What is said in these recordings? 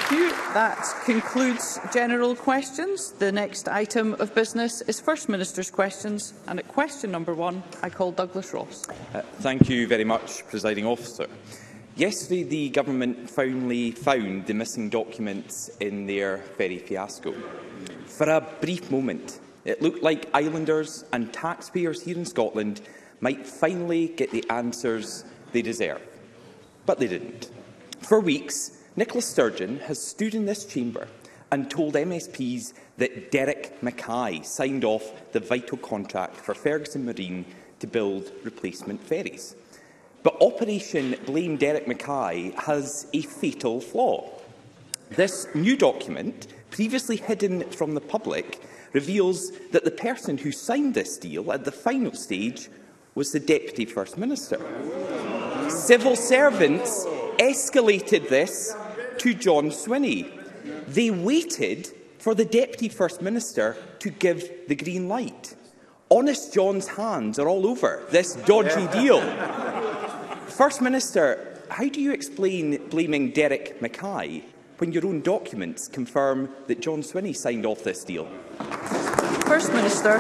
Thank you. That concludes general questions. The next item of business is First Minister's questions, and at question number 1, I call Douglas Ross. Thank you very much, Presiding Officer. Yesterday, the Government finally found the missing documents in their ferry fiasco. For a brief moment, it looked like islanders and taxpayers here in Scotland might finally get the answers they deserve. But they didn't. For weeks, Nicola Sturgeon has stood in this chamber and told MSPs that Derek Mackay signed off the vital contract for Ferguson Marine to build replacement ferries. But Operation Blame Derek Mackay has a fatal flaw. This new document, previously hidden from the public, reveals that the person who signed this deal at the final stage was the Deputy First Minister. Civil servants escalated this to John Swinney. They waited for the Deputy First Minister to give the green light. Honest John's hands are all over this dodgy deal. First Minister, how do you explain blaming Derek Mackay when your own documents confirm that John Swinney signed off this deal? First Minister.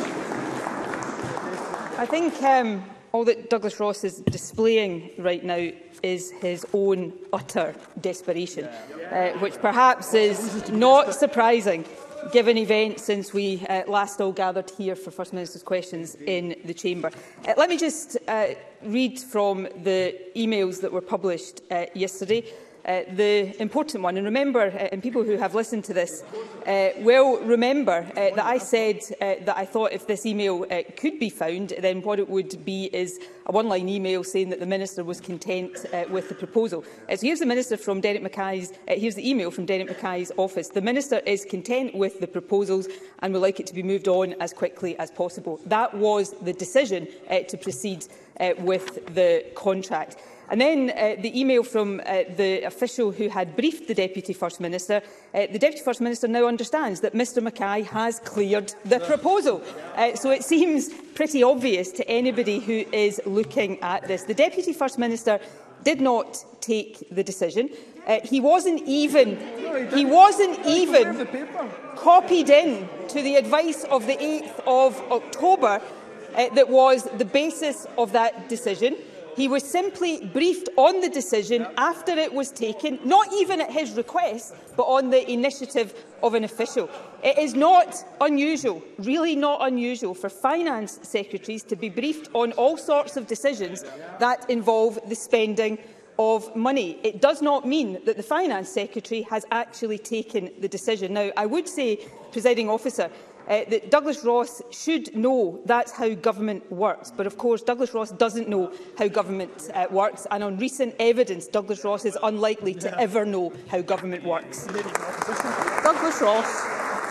I think all that Douglas Ross is displaying right now is his own utter desperation, which perhaps is not surprising given events since we last all gathered here for First Minister's questions in the Chamber. Let me just read from the emails that were published yesterday. The important one, and remember, and people who have listened to this will remember that I said that I thought if this email could be found, then what it would be is a one-line email saying that the Minister was content with the proposal. So here's the Minister from Derek Mackay's. Here's the email from Derek Mackay's office. The Minister is content with the proposals and would like it to be moved on as quickly as possible. That was the decision to proceed with the contract. And then the email from the official who had briefed the Deputy First Minister. The Deputy First Minister now understands that Mr Mackay has cleared the proposal. So it seems pretty obvious to anybody who is looking at this. The Deputy First Minister did not take the decision. He wasn't even copied in to the advice of the 8th of October that was the basis of that decision. He was simply briefed on the decision after it was taken, not even at his request, but on the initiative of an official. It is not unusual, really not unusual, for finance secretaries to be briefed on all sorts of decisions that involve the spending of money. It does not mean that the Finance Secretary has actually taken the decision. Now, I would say, Presiding Officer, that Douglas Ross should know that's how government works. But of course, Douglas Ross doesn't know how government works. And on recent evidence, Douglas Ross is unlikely to ever know how government works. Douglas Ross.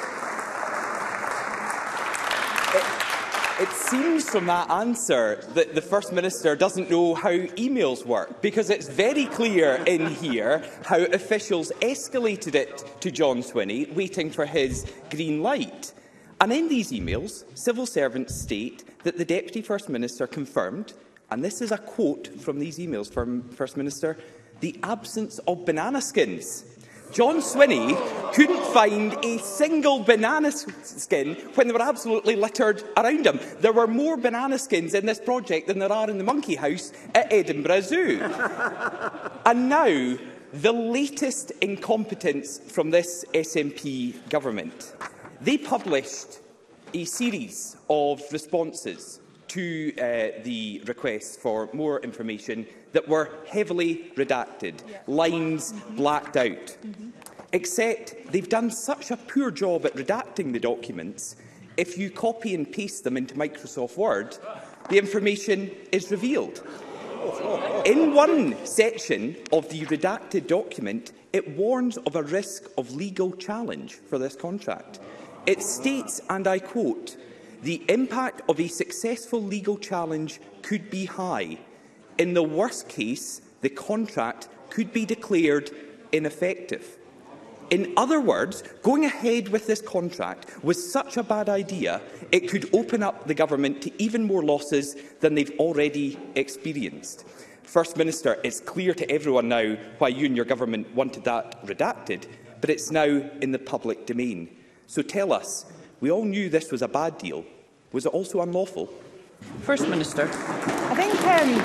It seems from that answer that the First Minister doesn't know how emails work, because it's very clear in here how officials escalated it to John Swinney, waiting for his green light. And in these emails, civil servants state that the Deputy First Minister confirmed, and this is a quote from these emails from First Minister, the absence of banana skins. John Swinney couldn't find a single banana skin when they were absolutely littered around him. There were more banana skins in this project than there are in the Monkey House at Edinburgh Zoo. And now, the latest incompetence from this SNP government. They published a series of responses to the requests for more information that were heavily redacted, lines blacked out. Except they've done such a poor job at redacting the documents, if you copy and paste them into Microsoft Word, the information is revealed. In one section of the redacted document, it warns of a risk of legal challenge for this contract. It states, and I quote, "The impact of a successful legal challenge could be high. In the worst case, the contract could be declared ineffective." In other words, going ahead with this contract was such a bad idea, it could open up the government to even more losses than they've already experienced. First Minister, it's clear to everyone now why you and your government wanted that redacted, but it's now in the public domain. So tell us, we all knew this was a bad deal. Was it also unlawful? First Minister. I think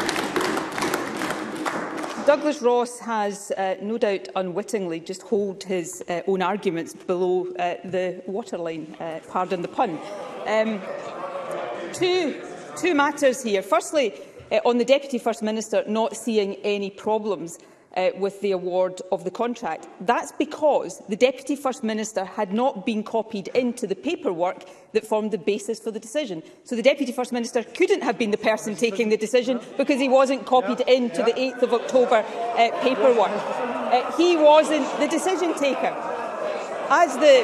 Douglas Ross has no doubt unwittingly just holed his own arguments below the waterline, pardon the pun. Two matters here. Firstly, on the Deputy First Minister not seeing any problems with the award of the contract. That's because the Deputy First Minister had not been copied into the paperwork that formed the basis for the decision. So the Deputy First Minister couldn't have been the person taking the decision because he wasn't copied into the 8th of October paperwork. He wasn't the decision taker. As the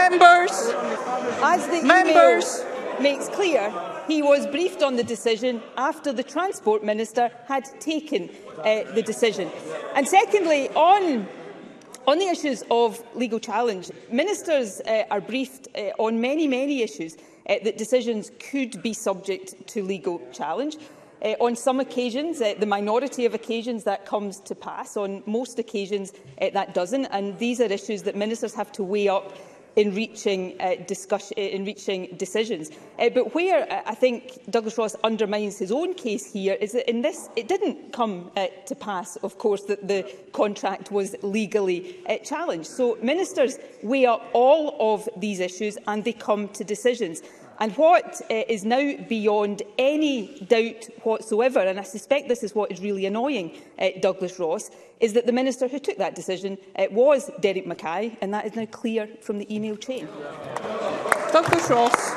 email makes clear, he was briefed on the decision after the Transport Minister had taken the decision. And secondly, on the issues of legal challenge, ministers are briefed on many issues that decisions could be subject to legal challenge. On some occasions, the minority of occasions, that comes to pass. On most occasions, that doesn't. And these are issues that ministers have to weigh up in reaching decisions. But where I think Douglas Ross undermines his own case here is that in this, it didn't come to pass, of course, that the contract was legally challenged. So ministers weigh up all of these issues and they come to decisions. And what is now beyond any doubt whatsoever, and I suspect this is what is really annoying Douglas Ross, is that the minister who took that decision was Derek Mackay, and that is now clear from the email chain. Douglas Ross.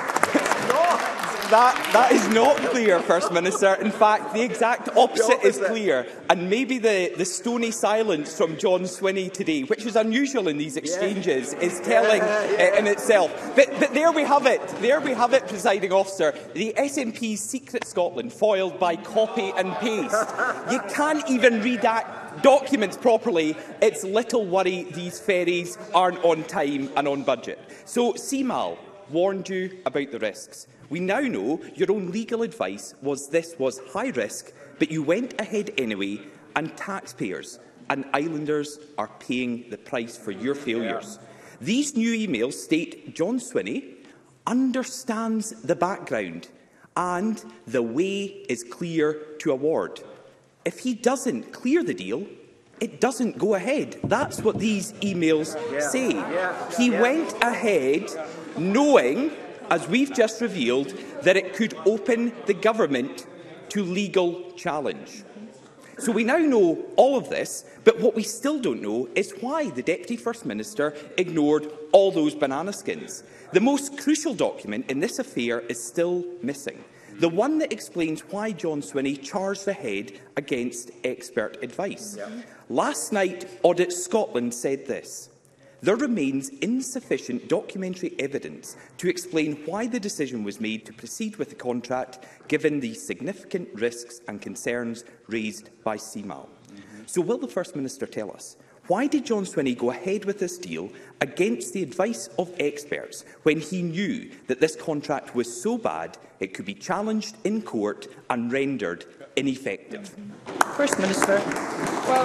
That is not clear, First Minister. In fact, the exact opposite is clear. And maybe the stony silence from John Swinney today, which is unusual in these exchanges, is telling in itself. But there we have it. There we have it, Presiding Officer. The SNP's Secret Scotland foiled by copy and paste. You can't even redact documents properly. It's little worry these ferries aren't on time and on budget. So CMAL warned you about the risks. We now know your own legal advice was this was high risk, but you went ahead anyway, and taxpayers and islanders are paying the price for your failures. These new emails state John Swinney understands the background and the way is clear to award. If he doesn't clear the deal, it doesn't go ahead. That's what these emails say. He went ahead knowing, as we've just revealed, that it could open the government to legal challenge. So we now know all of this, but what we still don't know is why the Deputy First Minister ignored all those banana skins. The most crucial document in this affair is still missing. The one that explains why John Swinney charged ahead against expert advice. Last night, Audit Scotland said this: there remains insufficient documentary evidence to explain why the decision was made to proceed with the contract, given the significant risks and concerns raised by CMAL. So will the First Minister tell us, why did John Swinney go ahead with this deal against the advice of experts when he knew that this contract was so bad it could be challenged in court and rendered ineffective? First Minister. Well,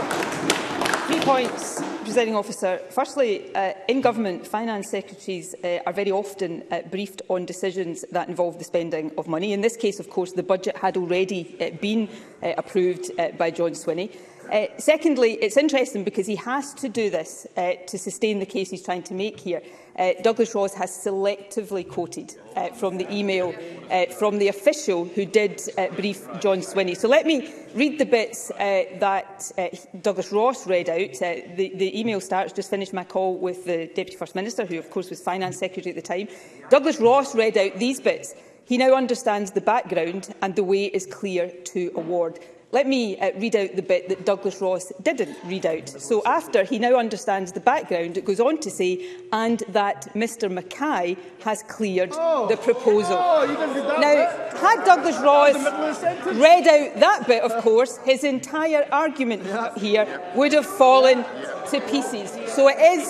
3 points, Presiding Officer. Firstly, in government, finance secretaries are very often briefed on decisions that involve the spending of money. In this case, of course, the budget had already been approved by John Swinney. Secondly, it's interesting because he has to do this to sustain the case he's trying to make here. Douglas Ross has selectively quoted from the email from the official who did brief John Swinney. So let me read the bits that Douglas Ross read out. The email starts, just finished my call with the Deputy First Minister, who of course was Finance Secretary at the time. Douglas Ross read out these bits. He now understands the background and the way is clear to award. Let me read out the bit that Douglas Ross didn't read out. So after he now understands the background, it goes on to say, and that Mr Mackay has cleared the proposal. Now, had Douglas Ross read out that bit, of course, his entire argument here would have fallen to pieces. So it is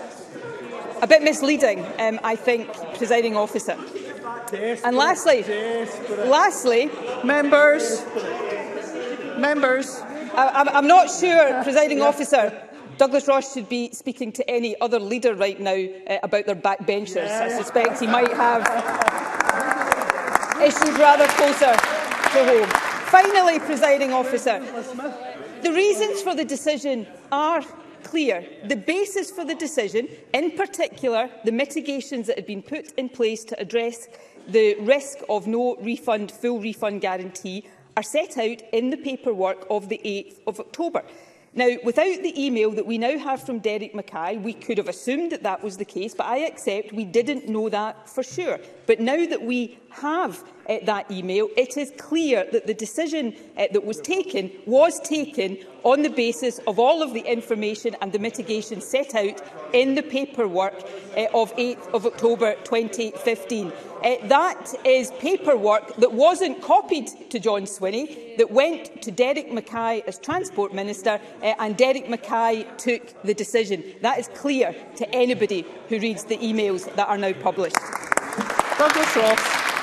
a bit misleading, I think, Presiding Officer. And lastly, Members. I'm not sure, Presiding Officer, Douglas Ross should be speaking to any other leader right now about their backbenchers. I suspect he might have issues rather closer to home. Finally, Presiding Officer, the reasons for the decision are clear. The basis for the decision, in particular the mitigations that had been put in place to address the risk of no refund, full refund guarantee, are set out in the paperwork of the 8th of October. Now, without the email that we now have from Derek Mackay, we could have assumed that that was the case, but I accept we didn't know that for sure. But now that we have that email, it is clear that the decision that was taken on the basis of all of the information and the mitigation set out in the paperwork of 8th of October 2015. That is paperwork that wasn't copied to John Swinney, that went to Derek Mackay as Transport Minister, and Derek Mackay took the decision. That is clear to anybody who reads the emails that are now published. Douglas Ross.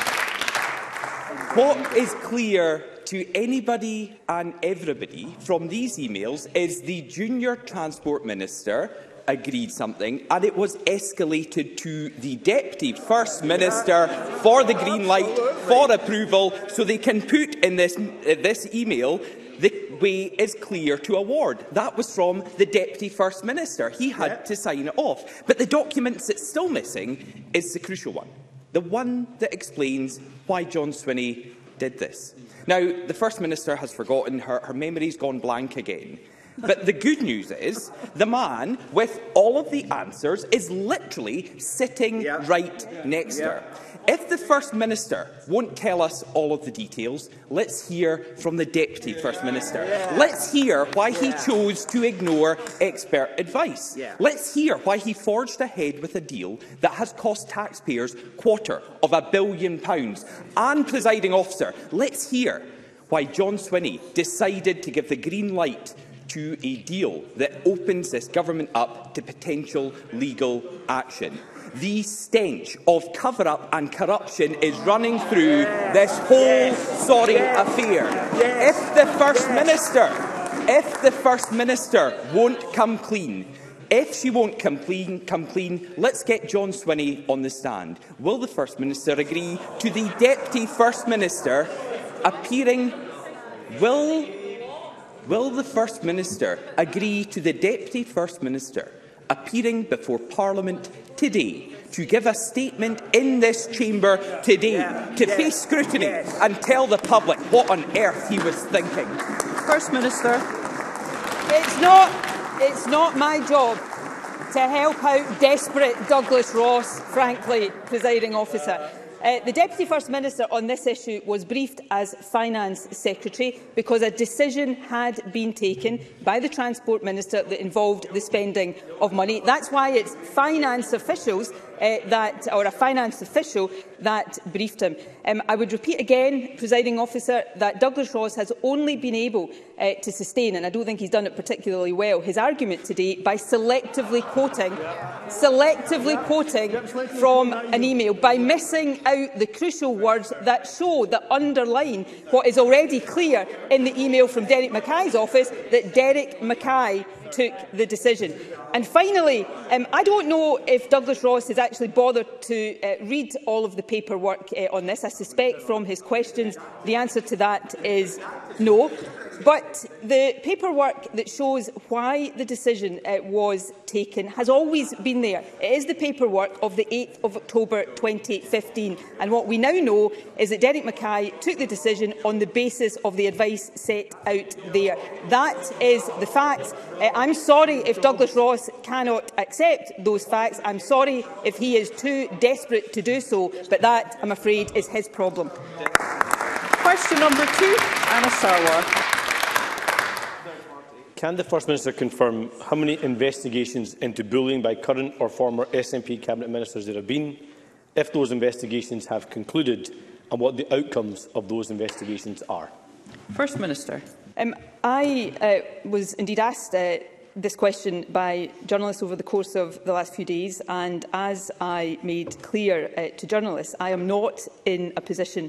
What is clear to anybody and everybody from these emails is the Junior Transport Minister agreed something, and it was escalated to the Deputy First Minister for the green light, for approval, so they can put in this email the way is clear to award. That was from the Deputy First Minister. He had to sign it off. But the document that's still missing is the crucial one, the one that explains why John Swinney did this. Now, the First Minister has forgotten, her memory's gone blank again. But the good news is the man with all of the answers is literally sitting right next to her. If the First Minister won't tell us all of the details, let's hear from the Deputy First Minister. Let's hear why he chose to ignore expert advice. Let's hear why he forged ahead with a deal that has cost taxpayers £250 million. And, Presiding Officer, let's hear why John Swinney decided to give the green light to a deal that opens this government up to potential legal action. The stench of cover-up and corruption is running through this whole sorry affair. If the First Minister won't come clean, if she won't come clean, let's get John Swinney on the stand. Will the First Minister agree to the Deputy First Minister appearing? Will the First Minister agree to the Deputy First Minister appearing before Parliament today to give a statement in this chamber today to face scrutiny and tell the public what on earth he was thinking? First Minister. It's not my job to help out desperate Douglas Ross, frankly, Presiding Officer. The Deputy First Minister on this issue was briefed as Finance Secretary because a decision had been taken by the Transport Minister that involved the spending of money. That's why it's finance officials or a finance official that briefed him. I would repeat again, Presiding Officer, that Douglas Ross has only been able to sustain, and I don't think he's done it particularly well, his argument today by selectively quoting from an email, by missing out the crucial words that show, that underline what is already clear in the email from Derek Mackay's office, that Derek Mackay took the decision. And finally, I don't know if Douglas Ross has actually bothered to read all of the paperwork on this. I suspect from his questions the answer to that is no. But the paperwork that shows why the decision was taken has always been there. It is the paperwork of the 8th of October 2015. And what we now know is that Derek Mackay took the decision on the basis of the advice set out there. That is the facts. I'm sorry if Douglas Ross cannot accept those facts. I'm sorry if he is too desperate to do so. But that, I'm afraid, is his problem. Question number 2, Anna Sarwar. Can the First Minister confirm how many investigations into bullying by current or former SNP Cabinet Ministers there have been, if those investigations have concluded, and what the outcomes of those investigations are? First Minister. I was indeed asked this question by journalists over the course of the last few days, and as I made clear to journalists, I am not in a position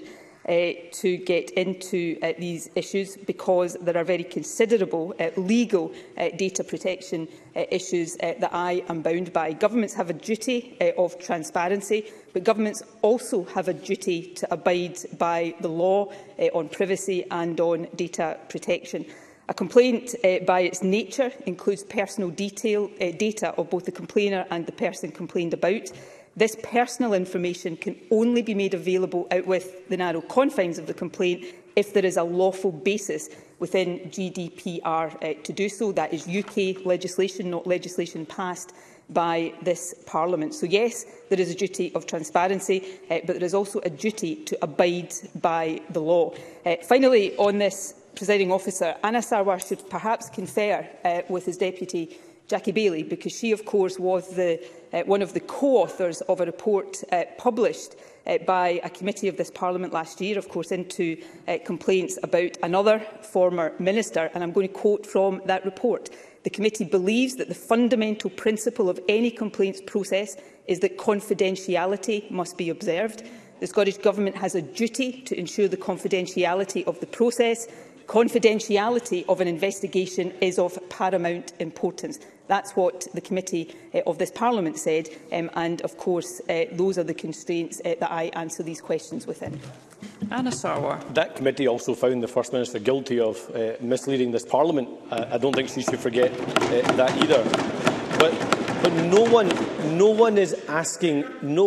to get into these issues because there are very considerable legal data protection issues that I am bound by. Governments have a duty of transparency, but governments also have a duty to abide by the law on privacy and on data protection. A complaint, by its nature, includes personal data of both the complainer and the person complained about. This personal information can only be made available out with the narrow confines of the complaint if there is a lawful basis within GDPR to do so. That is UK legislation, not legislation passed by this Parliament. So yes, there is a duty of transparency, but there is also a duty to abide by the law. Finally, on this, Presiding Officer, Anas Sarwar should perhaps confer with his deputy Jackie Bailey, because she, of course, was one of the co-authors of a report published by a committee of this Parliament last year, of course, into complaints about another former minister. And I'm going to quote from that report. The committee believes that the fundamental principle of any complaints process is that confidentiality must be observed. The Scottish Government has a duty to ensure the confidentiality of the process. Confidentiality of an investigation is of paramount importance. That's what the committee of this Parliament said, and of course those are the constraints that I answer these questions within. Anas Sarwar. That committee also found the First Minister guilty of misleading this Parliament. I don't think she should forget that either. But no one is asking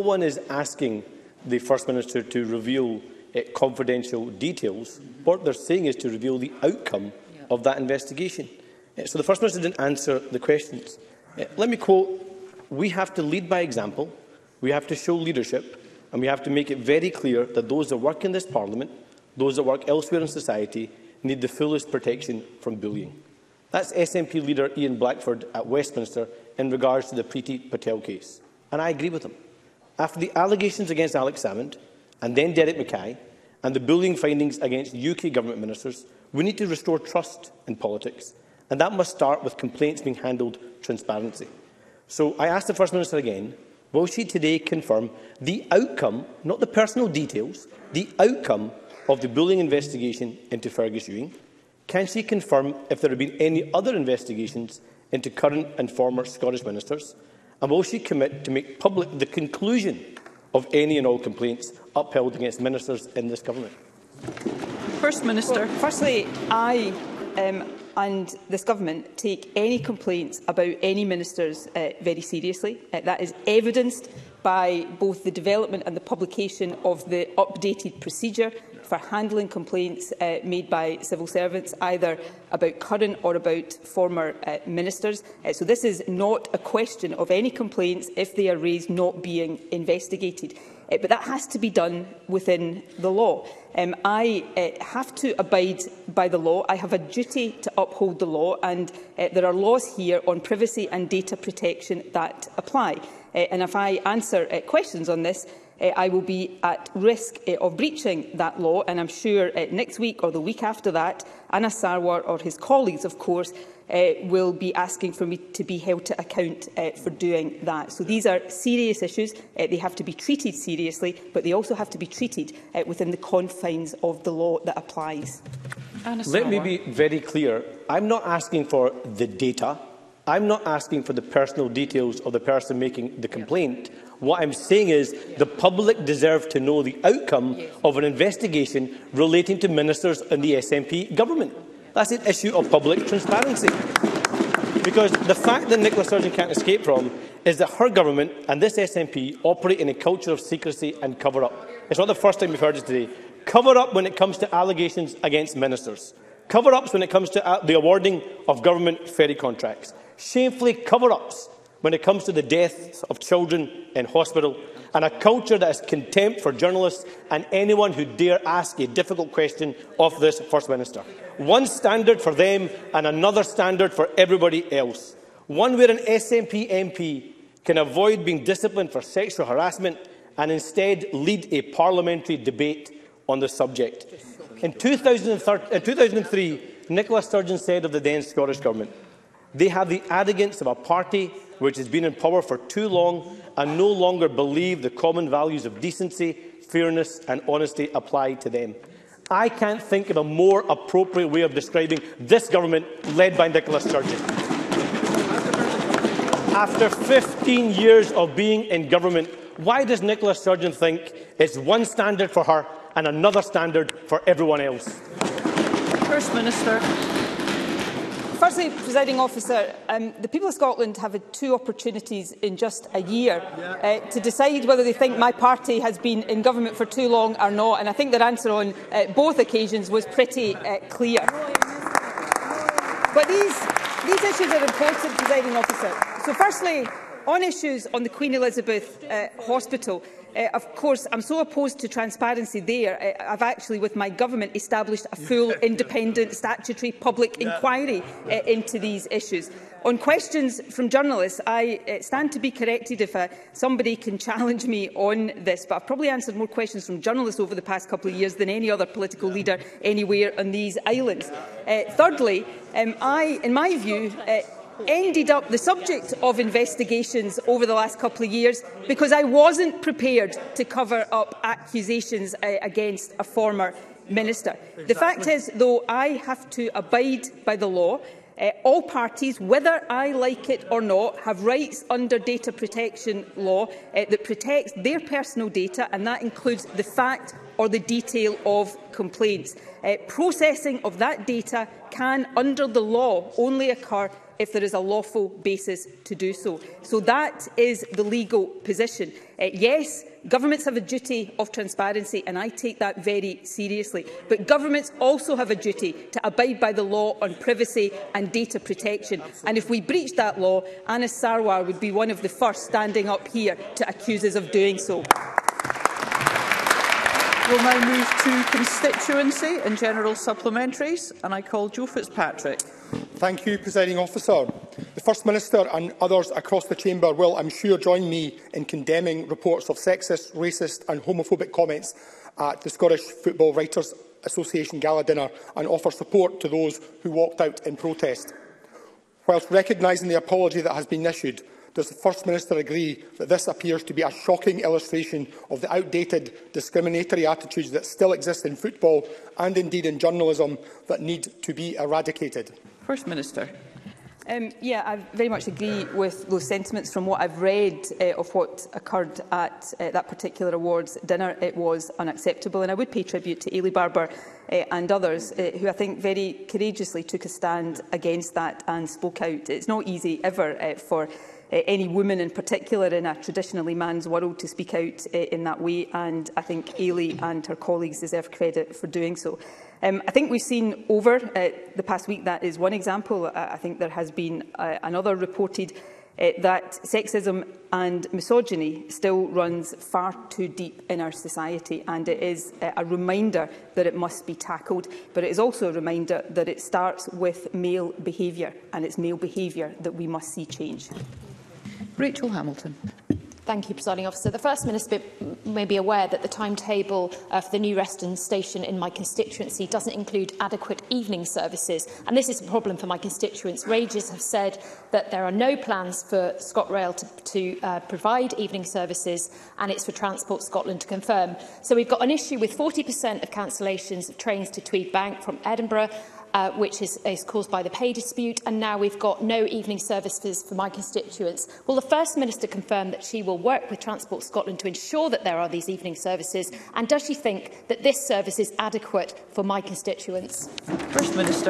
the First Minister to reveal confidential details. What they're saying is to reveal the outcome of that investigation. So the First Minister didn't answer the questions. Let me quote, "We have to lead by example, we have to show leadership, and we have to make it very clear that those that work in this Parliament, those that work elsewhere in society, need the fullest protection from bullying." That's SNP leader Ian Blackford at Westminster in regards to the Preeti Patel case. And I agree with him. After the allegations against Alex Salmond, and then Derek Mackay, and the bullying findings against UK Government ministers, we need to restore trust in politics. And that must start with complaints being handled transparently. So I ask the First Minister again, will she today confirm the outcome, not the personal details, the outcome of the bullying investigation into Fergus Ewing? Can she confirm if there have been any other investigations into current and former Scottish ministers? And will she commit to make public the conclusion of any and all complaints upheld against ministers in this government? First Minister. Well, firstly, I and this government take any complaints about any ministers very seriously. That is evidenced by both the development and the publication of the updated procedure for handling complaints made by civil servants, either about current or about former ministers. So this is not a question of any complaints, if they are raised, not being investigated. But that has to be done within the law. I have to abide by the law. I have a duty to uphold the law, and there are laws here on privacy and data protection that apply. And if I answer questions on this, I will be at risk of breaching that law, and I'm sure next week or the week after that, Anas Sarwar or his colleagues, of course, will be asking for me to be held to account for doing that. So these are serious issues. They have to be treated seriously, but they also have to be treated within the confines of the law that applies. Let me be very clear. I'm not asking for the data. I'm not asking for the personal details of the person making the complaint. What I'm saying is the public deserve to know the outcome of an investigation relating to ministers in the SNP government. That's an issue of public transparency. Because the fact that Nicola Sturgeon can't escape from is that her government and this SNP operate in a culture of secrecy and cover-up. It's not the first time we've heard it today. Cover-up when it comes to allegations against ministers. Cover-ups when it comes to the awarding of government ferry contracts. Shamefully cover-ups when it comes to the deaths of children in hospital, and a culture that has contempt for journalists and anyone who dare ask a difficult question of this First Minister. One standard for them and another standard for everybody else. One where an SNP MP can avoid being disciplined for sexual harassment and instead lead a parliamentary debate on the subject. In 2003, Nicola Sturgeon said of the then Scottish Government, They have the arrogance of a party which has been in power for too long and no longer believe the common values of decency, fairness and honesty apply to them. I can't think of a more appropriate way of describing this government led by Nicola Sturgeon. After 15 years of being in government, why does Nicola Sturgeon think it's one standard for her and another standard for everyone else? First Minister. Firstly, Presiding Officer, the people of Scotland have had two opportunities in just a year to decide whether they think my party has been in government for too long or not, and I think their answer on both occasions was pretty clear. But these issues are important, Presiding Officer. So firstly, on issues on the Queen Elizabeth Hospital, of course, I'm so opposed to transparency there. I've actually, with my government, established a full, independent, statutory public inquiry into these issues. On questions from journalists, I stand to be corrected if somebody can challenge me on this, but I've probably answered more questions from journalists over the past couple of years than any other political leader anywhere on these islands. Thirdly, I, in my view, ended up the subject of investigations over the last couple of years because I wasn't prepared to cover up accusations against a former minister. The fact is, though, I have to abide by the law. All parties, whether I like it or not, have rights under data protection law that protects their personal data, and that includes the fact or the detail of complaints. Processing of that data can, under the law, only occur if there is a lawful basis to do so. So that is the legal position. Yes, governments have a duty of transparency, and I take that very seriously. But governments also have a duty to abide by the law on privacy and data protection. And if we breach that law, Anas Sarwar would be one of the first standing up here to accuse us of doing so. We'll now move to constituency and general supplementaries, and I call Joe Fitzpatrick. Thank you, Presiding Officer. The First Minister and others across the Chamber will, I'm sure, join me in condemning reports of sexist, racist and homophobic comments at the Scottish Football Writers Association Gala dinner and offer support to those who walked out in protest. Whilst recognising the apology that has been issued, does the First Minister agree that this appears to be a shocking illustration of the outdated, discriminatory attitudes that still exist in football and indeed in journalism that need to be eradicated? First Minister. Yeah, I very much agree with those sentiments. From what I've read of what occurred at that particular awards dinner, it was unacceptable. And I would pay tribute to Ailey Barber and others who I think very courageously took a stand against that and spoke out. It's not easy ever for any woman in particular in a traditionally man's world to speak out in that way, and I think Ailey and her colleagues deserve credit for doing so. I think we've seen over the past week, that is one example. I think there has been another reported that sexism and misogyny still runs far too deep in our society, and it is a reminder that it must be tackled, but it is also a reminder that it starts with male behaviour, and it's male behaviour that we must see change. Rachel Hamilton. Thank you, Presiding Officer. The First Minister may be aware that the timetable for the new Reston station in my constituency doesn't include adequate evening services, and this is a problem for my constituents. Rangers have said that there are no plans for ScotRail to provide evening services, and it's for Transport Scotland to confirm. So we've got an issue with 40% of cancellations of trains to Tweed Bank from Edinburgh, which is caused by the pay dispute, and now we've got no evening services for my constituents. Will the First Minister confirm that she will work with Transport Scotland to ensure that there are these evening services, and does she think that this service is adequate for my constituents? First Minister.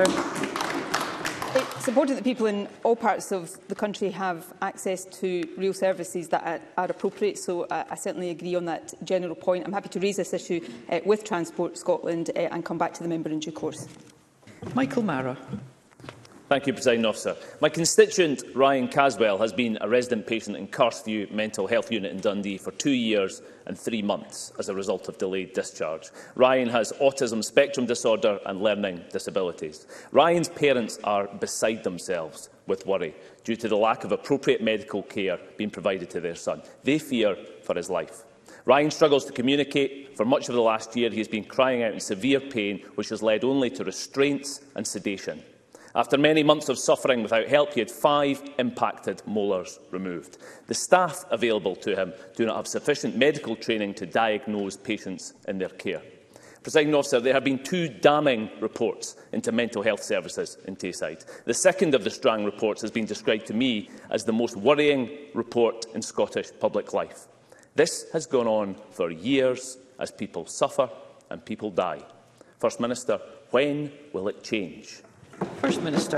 It's important that people in all parts of the country have access to real services that are appropriate, so I certainly agree on that general point. I'm happy to raise this issue with Transport Scotland and come back to the member in due course. Michael Mara. Thank you, Presiding Officer. My constituent Ryan Caswell has been a resident patient in Carsview Mental Health Unit in Dundee for 2 years and 3 months as a result of delayed discharge. Ryan has autism spectrum disorder and learning disabilities. Ryan's parents are beside themselves with worry due to the lack of appropriate medical care being provided to their son. They fear for his life. Ryan struggles to communicate. For much of the last year, he has been crying out in severe pain, which has led only to restraints and sedation. After many months of suffering without help, he had 5 impacted molars removed. The staff available to him do not have sufficient medical training to diagnose patients in their care. Presiding Officer, there have been 2 damning reports into mental health services in Tayside. The second of the Strang reports has been described to me as the most worrying report in Scottish public life. This has gone on for years as people suffer and people die. First Minister, when will it change? First Minister.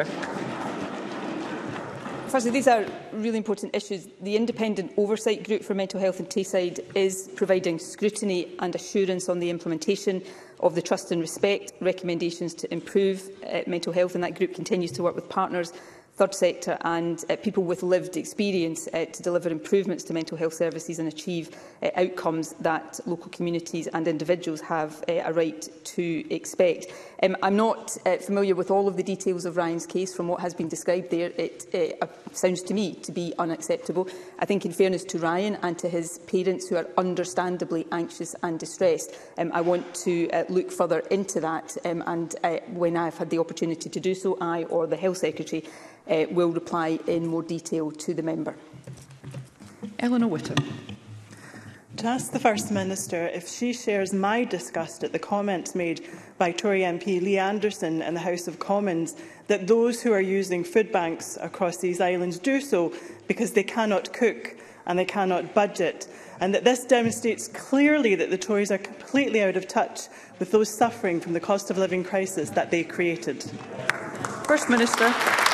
Firstly, these are really important issues. The Independent Oversight Group for Mental Health in Tayside is providing scrutiny and assurance on the implementation of the Trust and Respect recommendations to improve mental health, and that group continues to work with partners, third sector and people with lived experience to deliver improvements to mental health services and achieve outcomes that local communities and individuals have a right to expect. I'm not familiar with all of the details of Ryan's case. From what has been described there, it sounds to me to be unacceptable. I think in fairness to Ryan and to his parents, who are understandably anxious and distressed, I want to look further into that, and when I've had the opportunity to do so, I or the Health Secretary will reply in more detail to the member. Eleanor Whittam. To ask the First Minister if she shares my disgust at the comments made by Tory MP Lee Anderson in the House of Commons that those who are using food banks across these islands do so because they cannot cook and they cannot budget, and that this demonstrates clearly that the Tories are completely out of touch with those suffering from the cost of living crisis that they created. First Minister.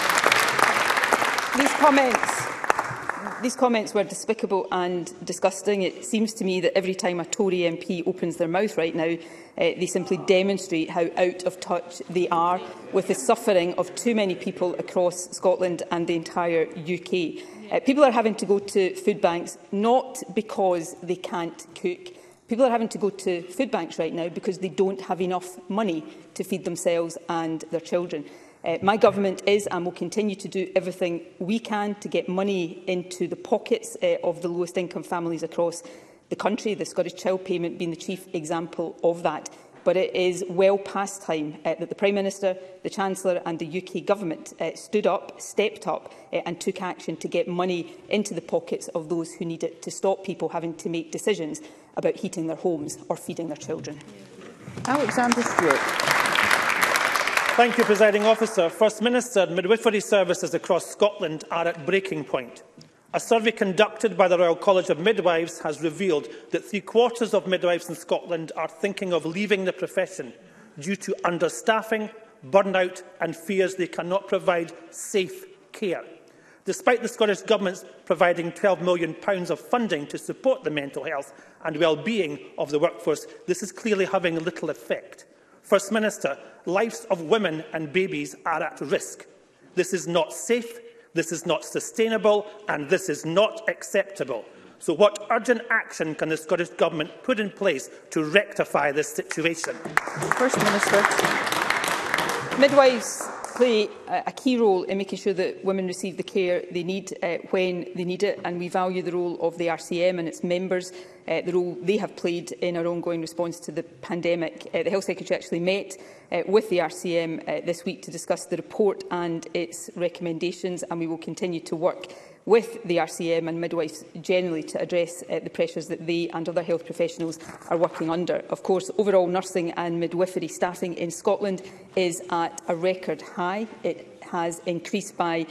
These comments were despicable and disgusting. It seems to me that every time a Tory MP opens their mouth right now, they simply demonstrate how out of touch they are with the suffering of too many people across Scotland and the entire UK. People are having to go to food banks not because they can't cook. People are having to go to food banks right now because they don't have enough money to feed themselves and their children. My government is and will continue to do everything we can to get money into the pockets of the lowest income families across the country, the Scottish Child Payment being the chief example of that. But it is well past time that the Prime Minister, the Chancellor and the UK Government stood up, stepped up and took action to get money into the pockets of those who need it, to stop people having to make decisions about heating their homes or feeding their children. Alexander Stewart. Thank you, Presiding Officer. First Minister, midwifery services across Scotland are at breaking point. A survey conducted by the Royal College of Midwives has revealed that 3/4 of midwives in Scotland are thinking of leaving the profession due to understaffing, burnout and fears they cannot provide safe care. Despite the Scottish Government's providing £12 million of funding to support the mental health and well-being of the workforce, this is clearly having little effect. First Minister, lives of women and babies are at risk. This is not safe, this is not sustainable, and this is not acceptable. So what urgent action can the Scottish Government put in place to rectify this situation? First Minister. Midwives play a key role in making sure that women receive the care they need when they need it, and we value the role of the RCM and its members, the role they have played in our ongoing response to the pandemic. The Health Secretary actually met with the RCM this week to discuss the report and its recommendations, and we will continue to work with the RCM and midwives generally to address the pressures that they and other health professionals are working under. Of course, overall nursing and midwifery staffing in Scotland is at a record high. It has increased by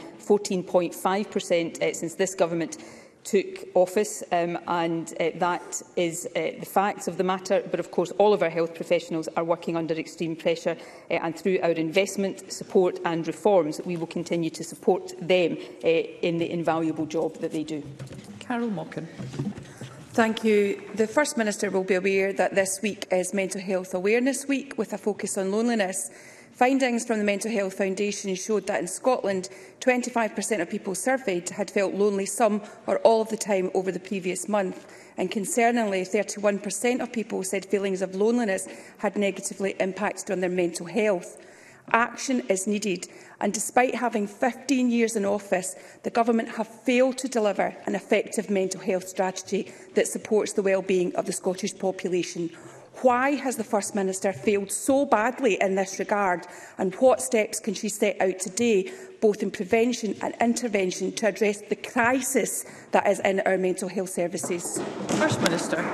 14.5% since this government took office, and that is the facts of the matter. But of course, all of our health professionals are working under extreme pressure, and through our investment, support and reforms, we will continue to support them in the invaluable job that they do. Carol Mockin. Thank you. The First Minister will be aware that this week is Mental Health Awareness Week, with a focus on loneliness. Findings from the Mental Health Foundation showed that in Scotland, 25% of people surveyed had felt lonely some or all of the time over the previous month. And concerningly, 31% of people said feelings of loneliness had negatively impacted on their mental health. Action is needed, and despite having 15 years in office, the Government have failed to deliver an effective mental health strategy that supports the well-being of the Scottish population. Why has the First Minister failed so badly in this regard, and what steps can she set out today, both in prevention and intervention, to address the crisis that is in our mental health services? First Minister.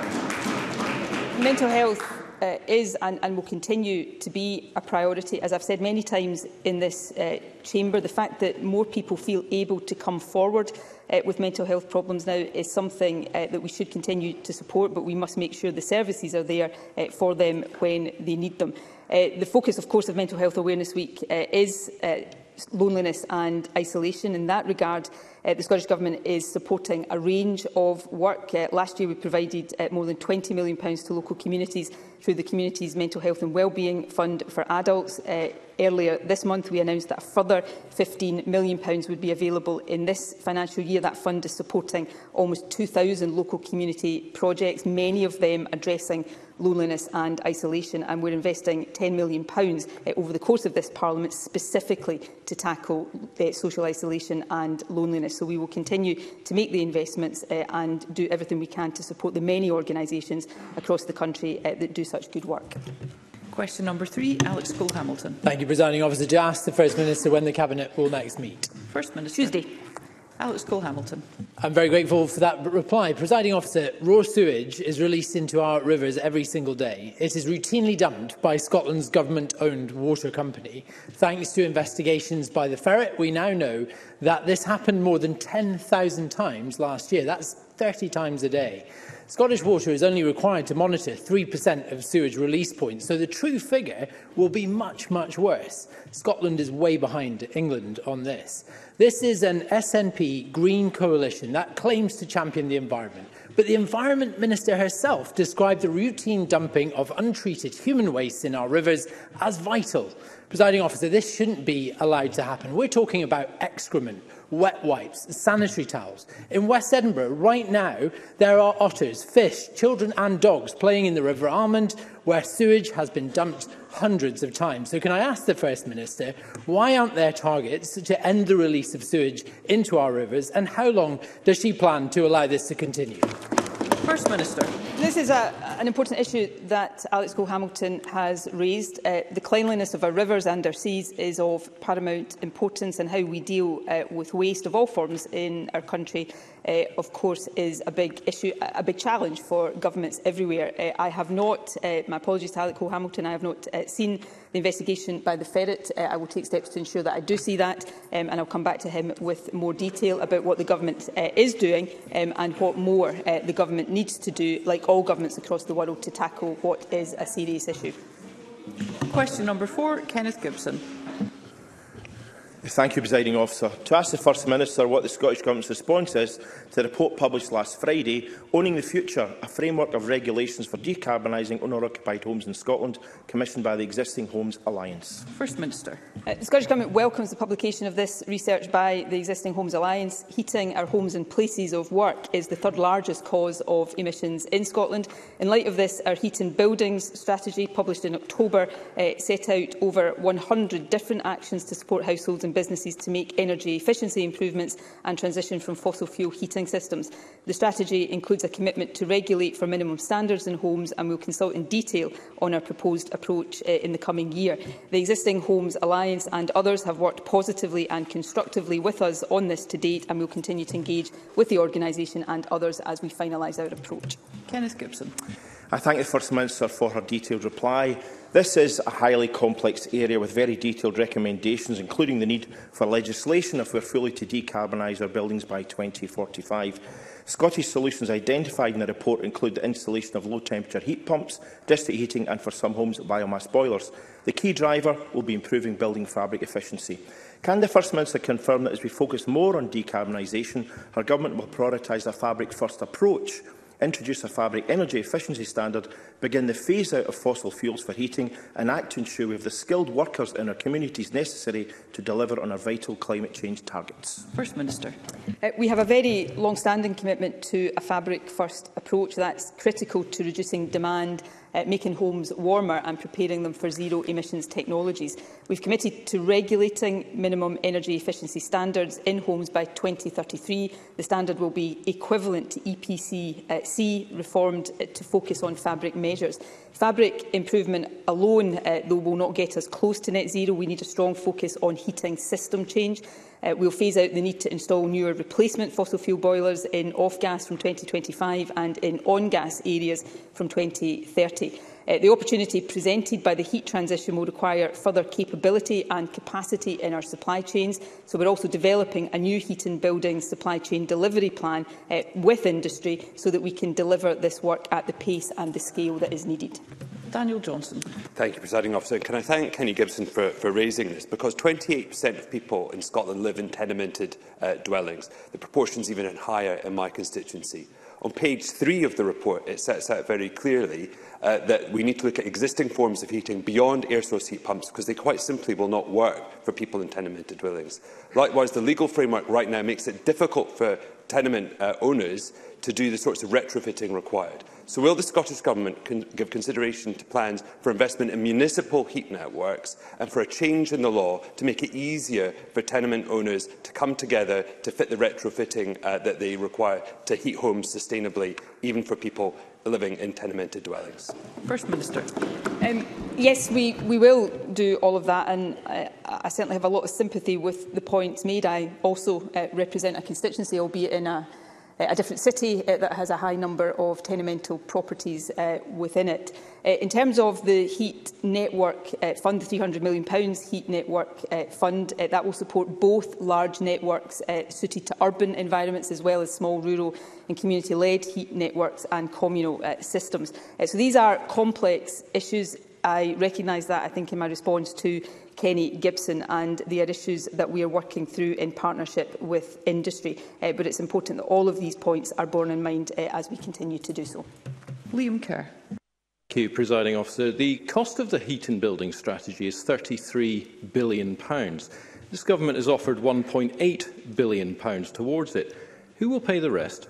Mental health is and will continue to be a priority. As I've said many times in this chamber, the fact that more people feel able to come forward with mental health problems now is something that we should continue to support, but we must make sure the services are there for them when they need them. The focus, of course, of Mental Health Awareness Week is loneliness and isolation. In that regard, the Scottish Government is supporting a range of work. Last year we provided more than £20 million to local communities through the Communities Mental Health and Wellbeing Fund for Adults. Earlier this month we announced that a further £15 million would be available in this financial year. That fund is supporting almost 2,000 local community projects, many of them addressing loneliness and isolation, and we're investing £10 million over the course of this Parliament specifically to tackle social isolation and loneliness. So we will continue to make the investments and do everything we can to support the many organisations across the country that do such good work. Question number 3, Alex Cole-Hamilton. Thank you, Presiding Officer. To ask the First Minister when the Cabinet will next meet. First Minister. Tuesday. Alex Cole-Hamilton. I'm very grateful for that reply. Presiding Officer, raw sewage is released into our rivers every single day. It is routinely dumped by Scotland's government-owned water company. Thanks to investigations by the Ferret, we now know that this happened more than 10,000 times last year. That's 30 times a day. Scottish Water is only required to monitor 3% of sewage release points, so the true figure will be much, much worse. Scotland is way behind England on this. This is an SNP Green coalition that claims to champion the environment, but the Environment Minister herself described the routine dumping of untreated human waste in our rivers as vital. Presiding Officer, this shouldn't be allowed to happen. We're talking about excrement, wet wipes, sanitary towels. In West Edinburgh, right now, there are otters, fish, children and dogs playing in the River Almond, where sewage has been dumped hundreds of times. So can I ask the First Minister, why aren't there targets to end the release of sewage into our rivers, and how long does she plan to allow this to continue? First Minister. This is an important issue that Alex Cole-Hamilton has raised. The cleanliness of our rivers and our seas is of paramount importance, and how we deal with waste of all forms in our country, of course, is a big issue, a big challenge for governments everywhere. I have not, my apologies to Alex Cole-Hamilton, I have not seen the investigation by the Ferret. I will take steps to ensure that I do see that, and I'll come back to him with more detail about what the government is doing and what more the government needs to do, like all governments across the world, to tackle what is a serious issue. Question number 4, Kenneth Gibson. Thank you, Presiding Officer. To ask the First Minister what the Scottish Government's response is to the report published last Friday, Owning the Future, a framework of regulations for decarbonising owner-occupied homes in Scotland, commissioned by the Existing Homes Alliance. First Minister. The Scottish Government welcomes the publication of this research by the Existing Homes Alliance. Heating our homes and places of work is the third largest cause of emissions in Scotland. In light of this, our Heat and Buildings strategy, published in October, set out over 100 different actions to support households and businesses to make energy efficiency improvements and transition from fossil fuel heating systems. The strategy includes a commitment to regulate for minimum standards in homes, and will consult in detail on our proposed approach in the coming year. The Existing Homes Alliance and others have worked positively and constructively with us on this to date, and will continue to engage with the organisation and others as we finalise our approach. Kenneth Gibson. I thank the First Minister for her detailed reply. This is a highly complex area with very detailed recommendations, including the need for legislation if we are fully to decarbonise our buildings by 2045. Scottish solutions identified in the report include the installation of low-temperature heat pumps, district heating and, for some homes, biomass boilers. The key driver will be improving building fabric efficiency. Can the First Minister confirm that as we focus more on decarbonisation, her government will prioritise a fabric-first approach, introduce a fabric energy efficiency standard, begin the phase-out of fossil fuels for heating, and act to ensure we have the skilled workers in our communities necessary to deliver on our vital climate change targets? First Minister. We have a very long-standing commitment to a fabric-first approach. That's critical to reducing demand making homes warmer and preparing them for zero-emissions technologies. We've committed to regulating minimum energy efficiency standards in homes by 2033. The standard will be equivalent to EPC-C, reformed to focus on fabric measures. Fabric improvement alone, though, will not get us close to net zero. We need a strong focus on heating system change. We'll phase out the need to install newer replacement fossil fuel boilers in off-gas from 2025 and in on-gas areas from 2030. The opportunity presented by the heat transition will require further capability and capacity in our supply chains. So we're also developing a new heat and building supply chain delivery plan with industry so that we can deliver this work at the pace and the scale that is needed. Daniel Johnson. Thank you, Presiding Officer. Can I thank Kenny Gibson for raising this? Because 28% of people in Scotland live in tenemented dwellings. The proportion is even higher in my constituency. On page 3 of the report, it sets out very clearly that we need to look at existing forms of heating beyond air source heat pumps because they quite simply will not work for people in tenemented dwellings. Likewise, the legal framework right now makes it difficult for tenement owners to do the sorts of retrofitting required. So will the Scottish Government give consideration to plans for investment in municipal heat networks and for a change in the law to make it easier for tenement owners to come together to fit the retrofitting that they require to heat homes sustainably, even for people living in tenemented dwellings? First Minister. Yes, we will do all of that, and I certainly have a lot of sympathy with the points made. I also represent a constituency, albeit in a different city that has a high number of tenemental properties within it. In terms of the Heat Network Fund, the £300 million Heat Network Fund, that will support both large networks suited to urban environments as well as small rural and community-led heat networks and communal systems. So these are complex issues. I recognise that, I think, in my response to Kenny Gibson, and they are issues that we are working through in partnership with industry. But it's important that all of these points are borne in mind as we continue to do so. Liam Kerr. Thank you, Presiding Officer. The cost of the heat and building strategy is £33 billion. This government has offered £1.8 billion towards it. Who will pay the rest?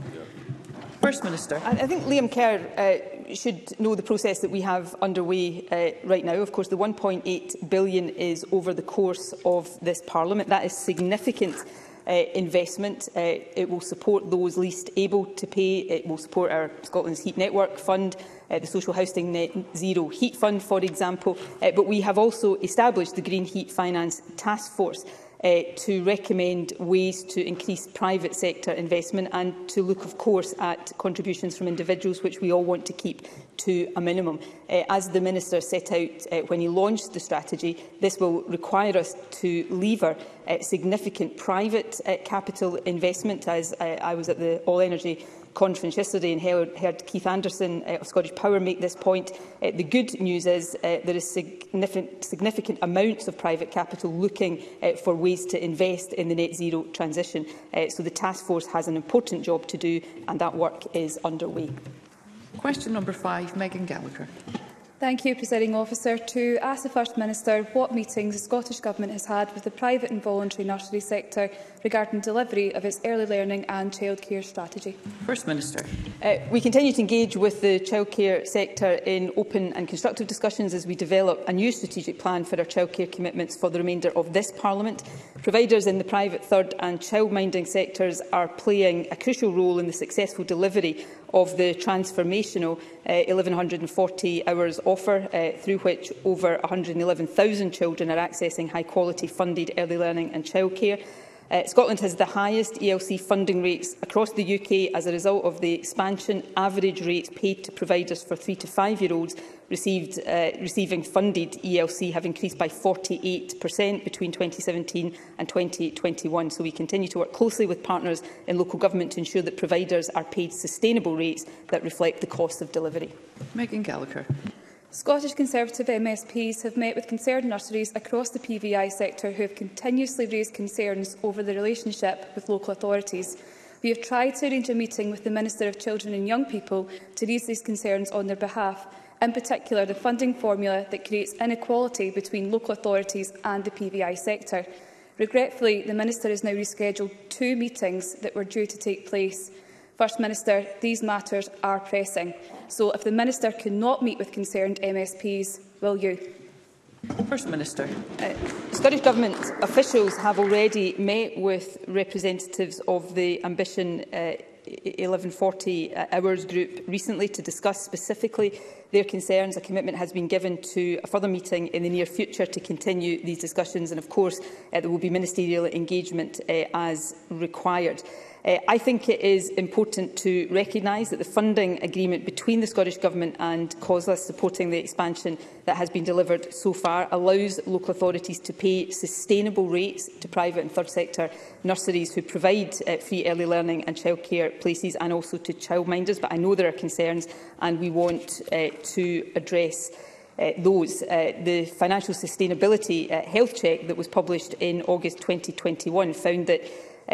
First Minister. I think Liam Kerr should know the process that we have underway right now. Of course, the £1.8 billion is over the course of this Parliament. That is significant investment. It will support those least able to pay. It will support our Scotland's Heat Network Fund, the Social Housing Net Zero Heat Fund, for example. But we have also established the Green Heat Finance Task Force to recommend ways to increase private sector investment and to look, of course, at contributions from individuals, which we all want to keep to a minimum. As the Minister set out when he launched the strategy, this will require us to lever significant private capital investment. As I was at the All Energy conference yesterday and heard Keith Anderson of Scottish Power make this point. The good news is there is significant amounts of private capital looking for ways to invest in the net zero transition. So the task force has an important job to do, and that work is underway. Question number 5, Megan Gallagher. Thank you, Presiding Officer. To ask the First Minister what meetings the Scottish Government has had with the private and voluntary nursery sector regarding delivery of its early learning and childcare strategy. First Minister. We continue to engage with the childcare sector in open and constructive discussions as we develop a new strategic plan for our childcare commitments for the remainder of this Parliament. Providers in the private, third and childminding sectors are playing a crucial role in the successful delivery of the transformational 1,140 hours offer, through which over 111,000 children are accessing high-quality funded early learning and childcare. Scotland has the highest ELC funding rates across the UK as a result of the expansion. Average rates paid to providers for 3 to 5-year-olds receiving funded ELC have increased by 48% between 2017 and 2021. So we continue to work closely with partners in local government to ensure that providers are paid sustainable rates that reflect the cost of delivery. Megan Gallagher. Scottish Conservative MSPs have met with concerned nurseries across the PVI sector who have continuously raised concerns over the relationship with local authorities. We have tried to arrange a meeting with the Minister of Children and Young People to raise these concerns on their behalf, in particular the funding formula that creates inequality between local authorities and the PVI sector. Regretfully, the Minister has now rescheduled 2 meetings that were due to take place. First Minister, these matters are pressing. So if the Minister cannot meet with concerned MSPs, will you? First Minister. Scottish Government officials have already met with representatives of the Ambition 1140 Hours Group recently to discuss specifically their concerns. A commitment has been given to a further meeting in the near future to continue these discussions, and of course there will be ministerial engagement as required. I think it is important to recognise that the funding agreement between the Scottish Government and COSLA supporting the expansion that has been delivered so far allows local authorities to pay sustainable rates to private and third sector nurseries who provide free early learning and childcare places, and also to childminders. But I know there are concerns and we want to address those. The financial sustainability health check that was published in August 2021 found that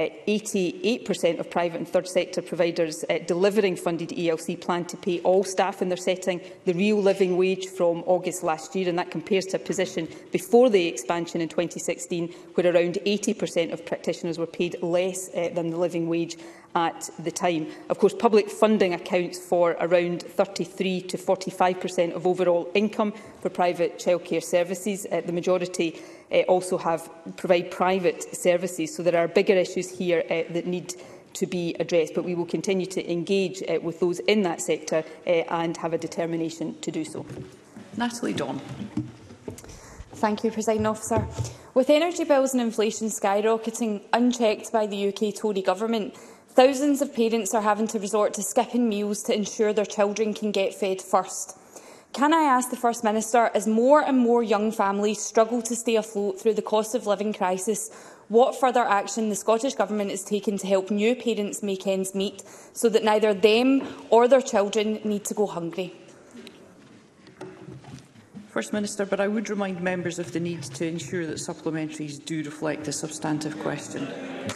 88% of private and third sector providers delivering funded ELC plan to pay all staff in their setting the real living wage from August last year, and that compares to a position before the expansion in 2016 where around 80% of practitioners were paid less than the living wage at the time. Of course, public funding accounts for around 33 to 45% of overall income for private childcare services. The majority also provide private services, so there are bigger issues here that need to be addressed, but we will continue to engage with those in that sector and have a determination to do so. Natalie Dawn. Thank you, Presiding Officer. With energy bills and inflation skyrocketing unchecked by the UK Tory government, thousands of parents are having to resort to skipping meals to ensure their children can get fed first. Can I ask the First Minister, as more and more young families struggle to stay afloat through the cost of living crisis, what further action the Scottish Government is taking to help new parents make ends meet so that neither them or their children need to go hungry? First Minister, but I would remind members of the need to ensure that supplementaries do reflect the substantive question.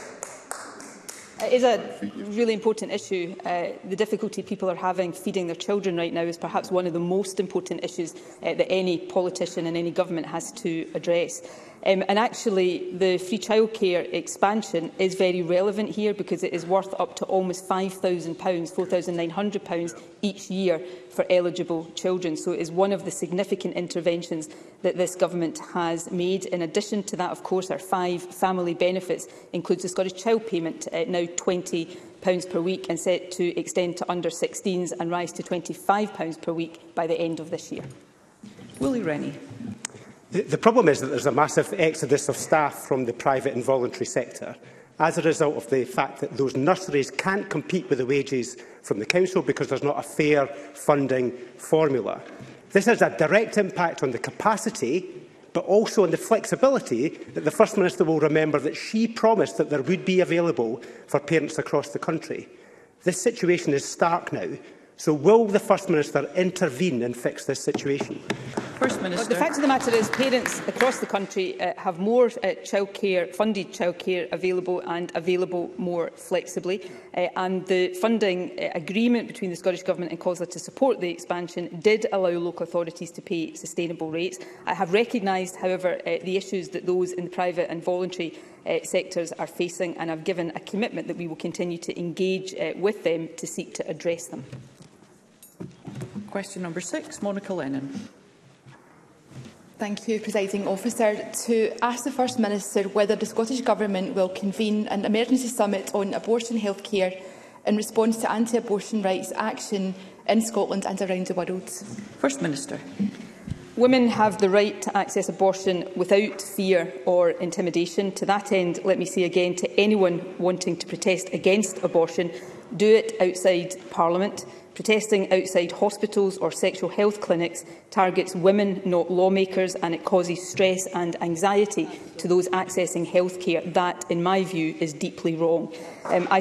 It is a really important issue. The difficulty people are having feeding their children right now is perhaps one of the most important issues that any politician and any government has to address. And actually, the free childcare expansion is very relevant here because it is worth up to almost £5,000, £4,900 each year for eligible children. So it is one of the significant interventions that this government has made. In addition to that, of course, our 5 family benefits includes the Scottish Child Payment, now £20 per week and set to extend to under 16s and rise to £25 per week by the end of this year. Willie Rennie. The problem is that there's a massive exodus of staff from the private and voluntary sector as a result of the fact that those nurseries can't compete with the wages from the council because there's not a fair funding formula. This has a direct impact on the capacity, but also on the flexibility that the First Minister will remember that she promised that there would be available for parents across the country. This situation is stark now. So will the First Minister intervene and fix this situation? First Minister. The fact of the matter is parents across the country have more funded childcare available and available more flexibly. And the funding agreement between the Scottish Government and COSLA to support the expansion did allow local authorities to pay sustainable rates. I have recognised, however, the issues that those in the private and voluntary sectors are facing, and I've given a commitment that we will continue to engage with them to seek to address them. Question number 6, Monica Lennon. Thank you, Presiding Officer. To ask the First Minister whether the Scottish Government will convene an emergency summit on abortion healthcare in response to anti-abortion rights action in Scotland and around the world. First Minister. Women have the right to access abortion without fear or intimidation. To that end, let me say again to anyone wanting to protest against abortion, do it outside Parliament. Protesting outside hospitals or sexual health clinics targets women, not lawmakers, and it causes stress and anxiety to those accessing healthcare. That, in my view, is deeply wrong. I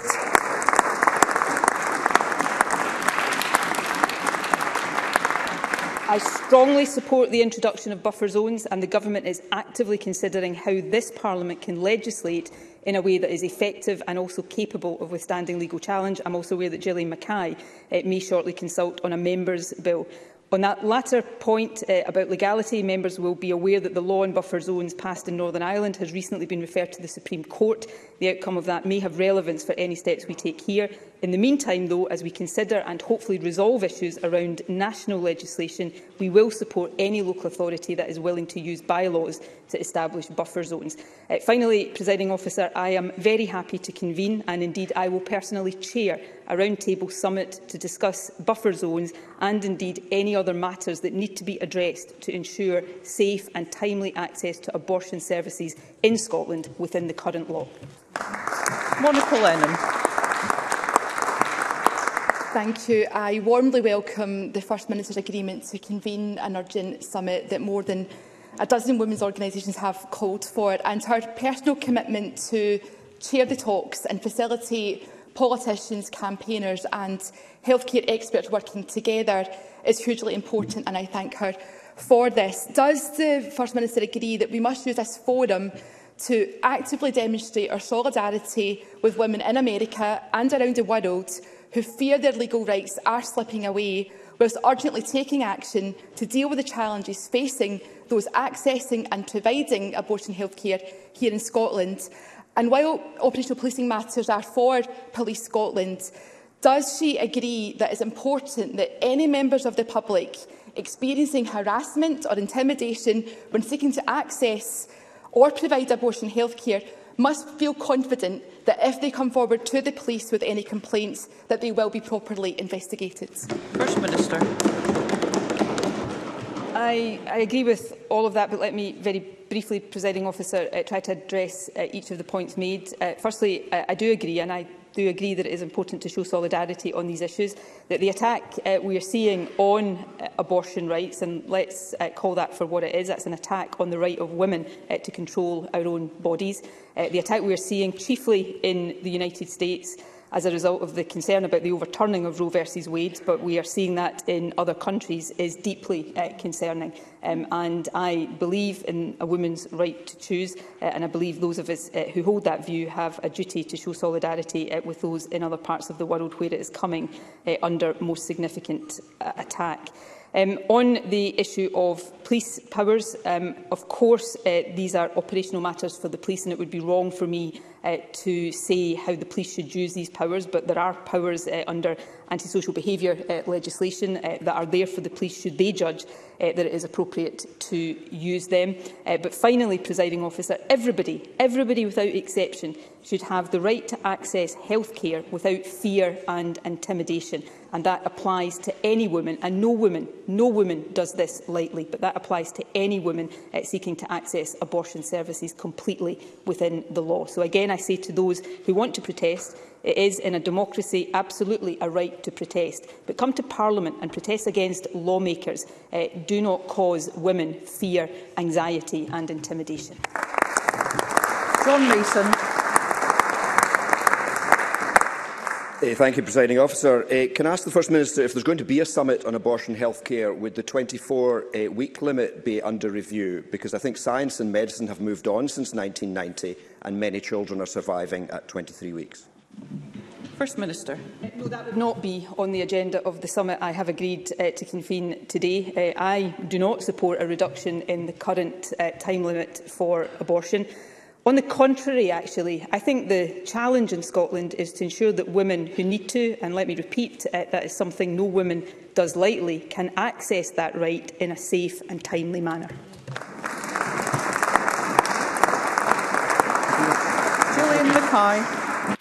strongly support the introduction of buffer zones, and the Government is actively considering how this Parliament can legislate in a way that is effective and also capable of withstanding legal challenge. I'm also aware that Gillian Mackay may shortly consult on a Members' Bill. On that latter point about legality, members will be aware that the law on buffer zones passed in Northern Ireland has recently been referred to the Supreme Court. The outcome of that may have relevance for any steps we take here. In the meantime, though, as we consider and hopefully resolve issues around national legislation, we will support any local authority that is willing to use bylaws to establish buffer zones. Finally, Presiding Officer, I am very happy to convene, and indeed I will personally chair a roundtable summit to discuss buffer zones and indeed any other matters that need to be addressed to ensure safe and timely access to abortion services in Scotland within the current law. Monica Lennon. Thank you. I warmly welcome the First Minister's agreement to convene an urgent summit that more than a dozen women's organisations have called for, and her personal commitment to chair the talks and facilitate politicians, campaigners and healthcare experts working together is hugely important, and I thank her for this. Does the First Minister agree that we must use this forum to actively demonstrate our solidarity with women in America and around the world who fear their legal rights are slipping away, whilst urgently taking action to deal with the challenges facing those accessing and providing abortion healthcare here in Scotland? And while operational policing matters are for Police Scotland, does she agree that it's important that any members of the public experiencing harassment or intimidation when seeking to access or provide abortion healthcare must feel confident that if they come forward to the police with any complaints, that they will be properly investigated? First Minister. I agree with all of that, but let me very briefly, Presiding Officer, try to address each of the points made. Firstly, I do agree, and I do agree that it is important to show solidarity on these issues, that the attack we are seeing on abortion rights, and let's call that for what it is, that's an attack on the right of women to control our own bodies. The attack we are seeing chiefly in the United States as a result of the concern about the overturning of Roe versus Wade, but we are seeing that in other countries, is deeply concerning. And I believe in a woman's right to choose, and I believe those of us who hold that view have a duty to show solidarity with those in other parts of the world where it is coming under more significant attack. On the issue of police powers, of course, these are operational matters for the police, and it would be wrong for me to say how the police should use these powers, but there are powers under antisocial behaviour legislation that are there for the police should they judge that it is appropriate to use them. But finally, Presiding Officer, everybody without exception should have the right to access healthcare without fear and intimidation. And that applies to any woman, and no woman does this lightly, but that applies to any woman seeking to access abortion services completely within the law. So again, I say to those who want to protest, it is in a democracy absolutely a right to protest, but come to Parliament and protest against lawmakers. Do not cause women fear, anxiety and intimidation. John Mason. Thank you, Presiding Officer. Can I ask the First Minister if there's going to be a summit on abortion healthcare, would the 24-week limit be under review? Because I think science and medicine have moved on since 1990 and many children are surviving at 23 weeks. First Minister. No, that would not be on the agenda of the summit I have agreed to convene today. I do not support a reduction in the current time limit for abortion. On the contrary, actually, I think the challenge in Scotland is to ensure that women who need to, and let me repeat, that is something no woman does lightly, can access that right in a safe and timely manner. Gillian Mackay.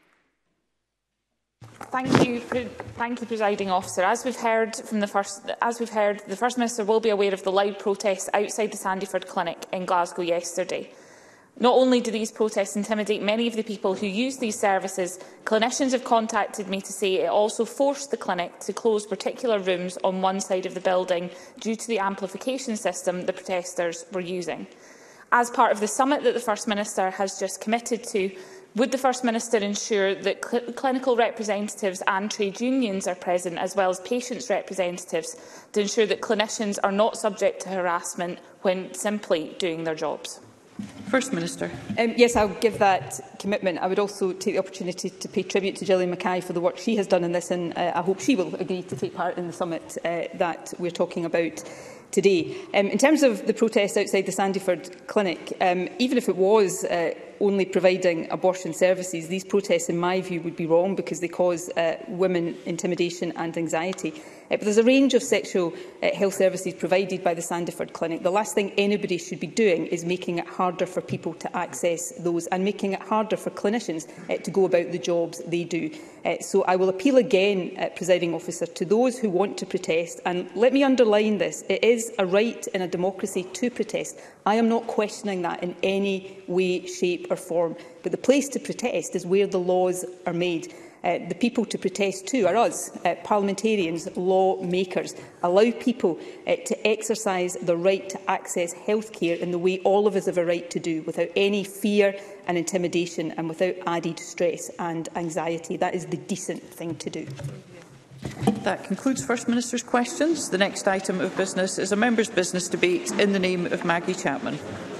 Thank you, Presiding Officer. As we've heard, the First Minister will be aware of the loud protests outside the Sandyford Clinic in Glasgow yesterday. Not only do these protests intimidate many of the people who use these services, clinicians have contacted me to say it also forced the clinic to close particular rooms on one side of the building due to the amplification system the protesters were using. As part of the summit that the First Minister has just committed to, would the First Minister ensure that clinical representatives and trade unions are present, as well as patients' representatives, to ensure that clinicians are not subject to harassment when simply doing their jobs? First Minister. Yes, I'll give that commitment. I would also take the opportunity to pay tribute to Gillian Mackay for the work she has done in this, and I hope she will agree to take part in the summit that we're talking about today. In terms of the protest outside the Sandyford Clinic, even if it was only providing abortion services. These protests, in my view, would be wrong because they cause women intimidation and anxiety. But there's a range of sexual health services provided by the Sandiford Clinic. The last thing anybody should be doing is making it harder for people to access those and making it harder for clinicians to go about the jobs they do. So I will appeal again, Presiding Officer, to those who want to protest. And let me underline this. It is a right in a democracy to protest. I am not questioning that in any way, shape or form. But the place to protest is where the laws are made. The people to protest to are us, parliamentarians, lawmakers. Allow people to exercise the right to access healthcare in the way all of us have a right to do, without any fear and intimidation and without added stress and anxiety. That is the decent thing to do. That concludes First Minister's questions. The next item of business is a member's business debate in the name of Maggie Chapman.